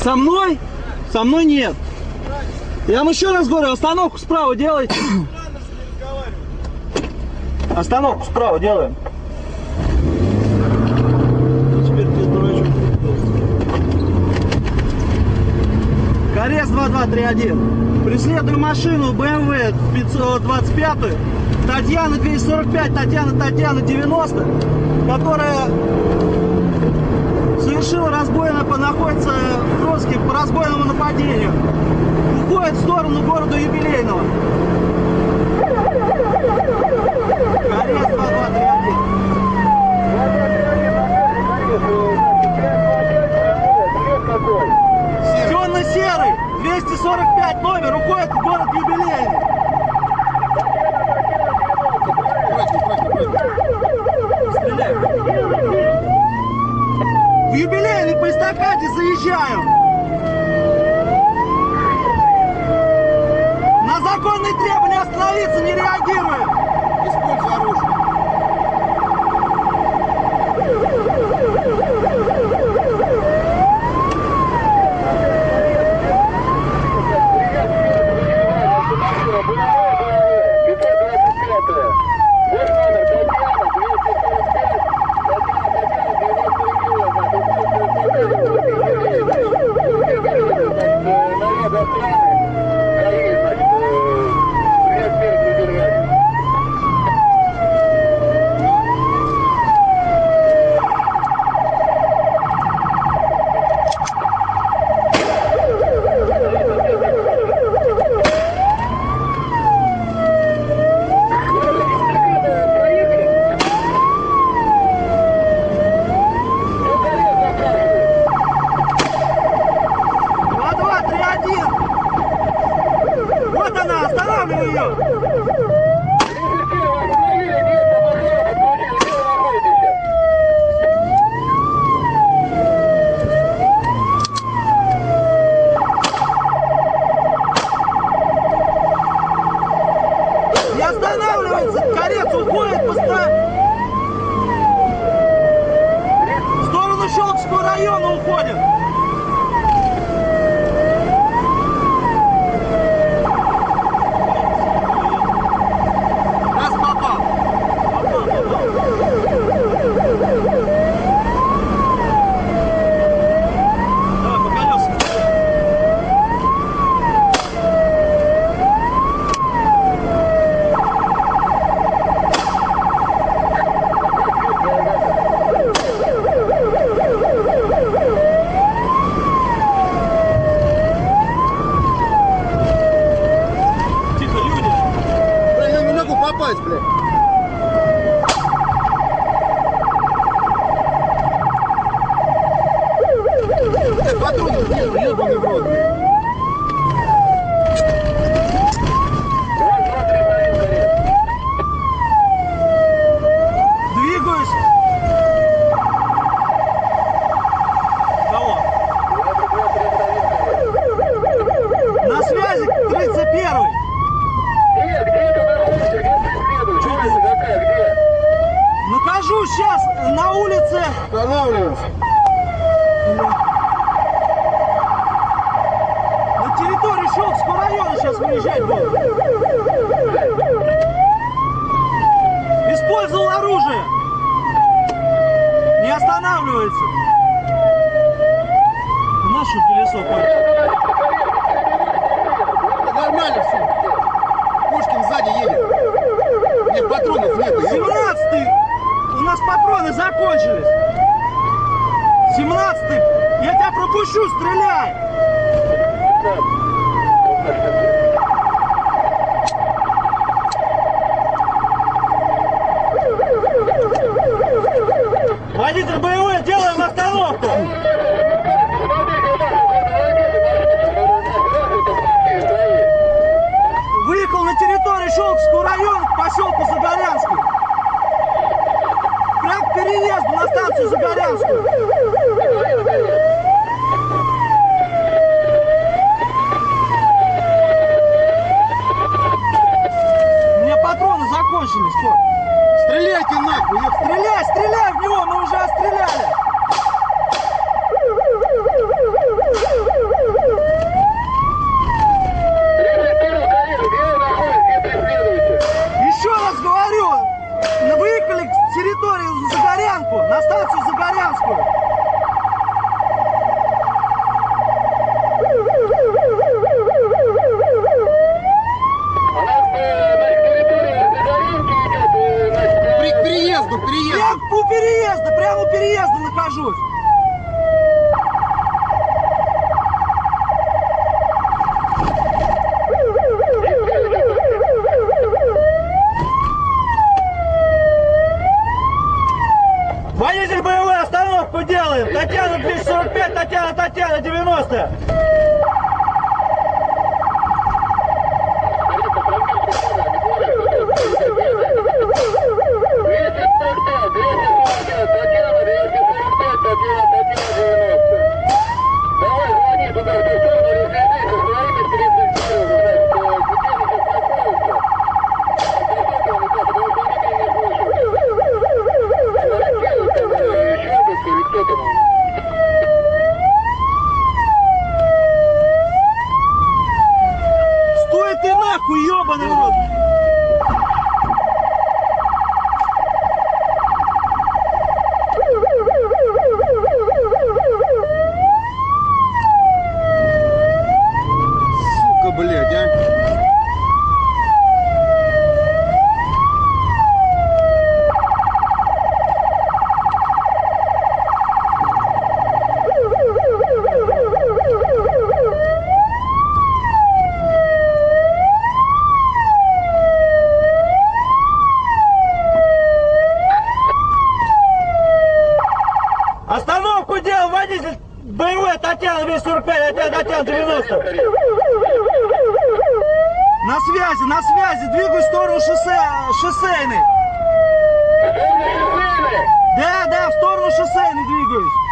Со мной? Со мной нет. Я вам еще раз говорю, остановку справа делайте. Остановку справа делаем. Теперь ты дурачок. Корец 2231. Преследую машину BMW 525, Татьяна 245, Татьяна 90, которая совершила разбойное, находится в розыске по разбойному нападению. Уходит в сторону города Юбилейного. Корец 2231. Темно-серый, 245 номер, уходит в город Юбилейный. Стреляю. В Юбилейный по эстакаде заезжаю. На законные требования остановиться не реагируем. Используй оружие. Использовал оружие. Не останавливается. Наше колесо. Нормально все. Пушкин сзади едет. Нет, патронов нет. 17-й. У нас патроны закончились. 17-й. Я тебя пропущу, стреляй. Водитель боевой, делаем остановку. Выехал на территорию Щелковского района к поселку Загорянский. Прям к переезду на станцию Загорянскую. 90. Стой ты нахуй, ебаный в рот! Сука, блядь, а. Остановку делал водитель боевой Татьяна 245, Татьяна 90. На связи, двигаюсь в сторону шоссейной. Да, в сторону шоссейной двигаюсь.